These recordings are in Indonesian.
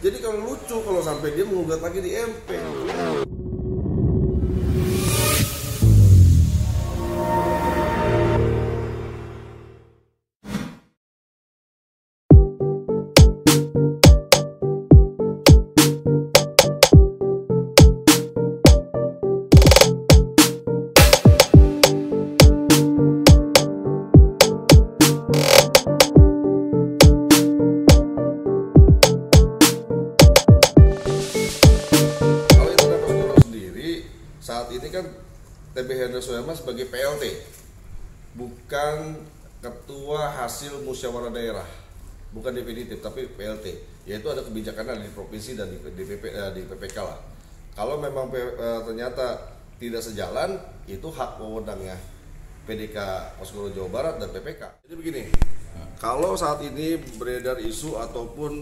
Jadi kalau lucu kalau sampai dia menggugat lagi di MP. Saat ini kan TB Hendra Suherman sebagai PLT, bukan ketua hasil musyawarah daerah, bukan definitif tapi PLT, yaitu ada kebijakan di provinsi dan di PPK lah. Kalau memang ternyata tidak sejalan, itu hak wewenangnya PDK Kosgoro Jawa Barat dan PPK. Jadi begini, kalau saat ini beredar isu ataupun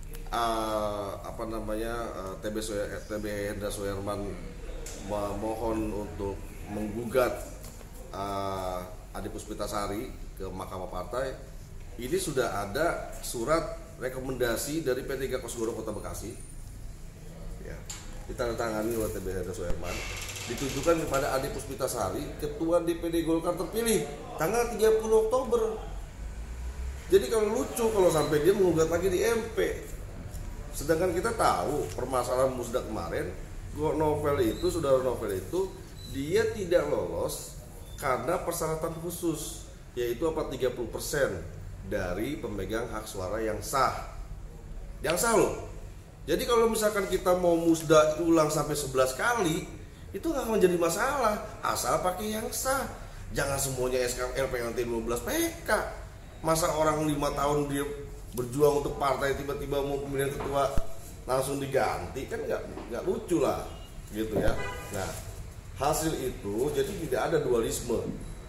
TB Hendra Suherman memohon untuk menggugat Adi Puspitasari ke Mahkamah Partai, ini sudah ada surat rekomendasi dari P3 Kosgoro Kota Bekasi, ya, ditandatangani oleh TB Hendra Suherman, ditujukan kepada Adi Puspitasari, Ketua DPD Golkar terpilih tanggal 30 Oktober. Jadi kalau lucu kalau sampai dia menggugat lagi di MP, sedangkan kita tahu permasalahan Musda kemarin, saudara Novel itu dia tidak lolos karena persyaratan khusus, yaitu 30% dari pemegang hak suara yang sah. Yang sah loh. Jadi kalau misalkan kita mau musda ulang sampai 11 kali, itu nggak akan menjadi masalah, asal pakai yang sah. Jangan semuanya SKL PLT 12 PK. Masa orang 5 tahun dia berjuang untuk partai tiba-tiba mau pemilihan ketua langsung diganti, kan nggak lucu lah gitu ya. Nah, hasil itu jadi tidak ada dualisme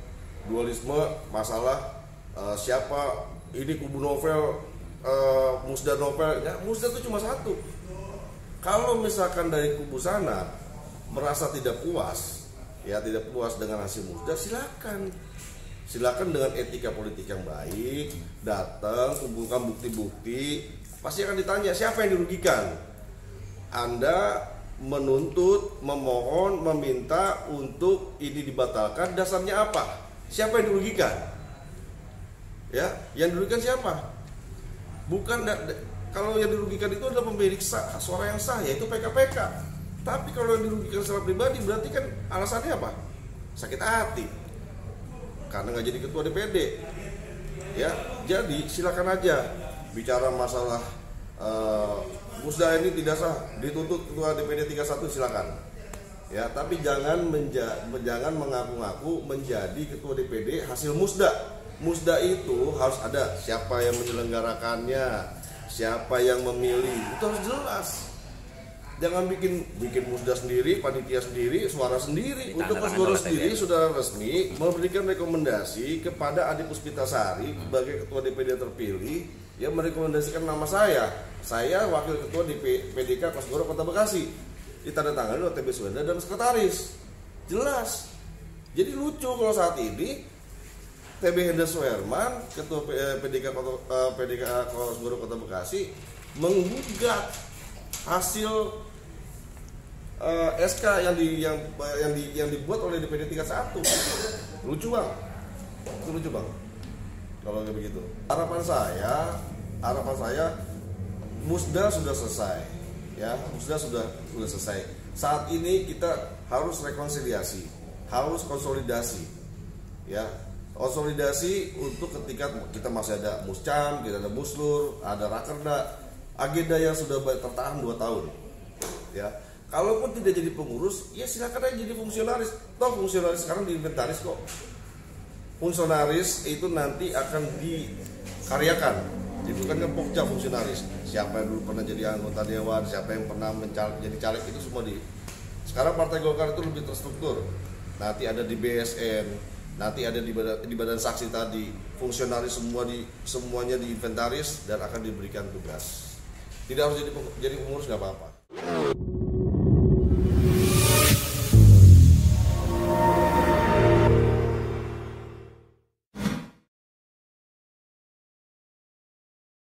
masalah siapa ini kubu Novel, Musda Novel, ya Musda itu cuma satu. Kalau misalkan dari kubu sana merasa tidak puas dengan hasil Musda, silakan dengan etika politik yang baik, datang kumpulkan bukti-bukti. Pasti akan ditanya siapa yang dirugikan. Anda menuntut, memohon, meminta untuk ini dibatalkan, dasarnya apa? Siapa yang dirugikan? Ya, yang dirugikan siapa? Bukan kalau yang dirugikan itu adalah pemilik suara yang sah, yaitu PKPK. Tapi kalau yang dirugikan secara pribadi berarti kan alasannya apa? Sakit hati karena nggak jadi ketua DPD. Ya, jadi silakan aja bicara masalah Musda ini tidak sah, dituntut ketua DPD 31, silakan. Ya, tapi jangan mengaku-ngaku menjadi ketua DPD hasil Musda. Musda itu harus ada siapa yang menyelenggarakannya, siapa yang memilih, itu harus jelas. Jangan bikin Musda sendiri, panitia sendiri, suara sendiri. Untuk Kosgoro sendiri sudah resmi memberikan rekomendasi kepada Adi Puspitasari sebagai ketua DPD terpilih, yang merekomendasikan nama saya wakil ketua di PDK Kosgoro Kota Bekasi, ditandatangani oleh TB Suherman dan sekretaris. Jelas. Jadi lucu kalau saat ini TB Hendra Suherman, ketua PDK Kosgoro Kota Bekasi, menggugat hasil SK yang dibuat oleh DPD 31. Lucu bang, itu lucu bang. Kalau kayak begitu, harapan saya Musda sudah selesai, ya, Musda sudah selesai. Saat ini kita harus rekonsiliasi, harus konsolidasi, ya, konsolidasi untuk ketika kita masih ada Muscam, kita ada Muslur, ada Rakerda, agenda yang sudah tertahan 2 tahun, ya. Kalaupun tidak jadi pengurus, ya silakan aja jadi fungsionaris. Toh fungsionaris sekarang diinventaris kok. Fungsionaris itu nanti akan dikaryakan, dibutuhkan pokja fungsionaris. Siapa yang dulu pernah jadi anggota dewan, siapa yang pernah jadi caleg, itu semua sekarang Partai Golkar itu lebih terstruktur. Nanti ada di BSN, nanti ada di badan saksi tadi, fungsionaris semuanya diinventaris dan akan diberikan tugas. Tidak harus jadi pengurus, nggak apa-apa.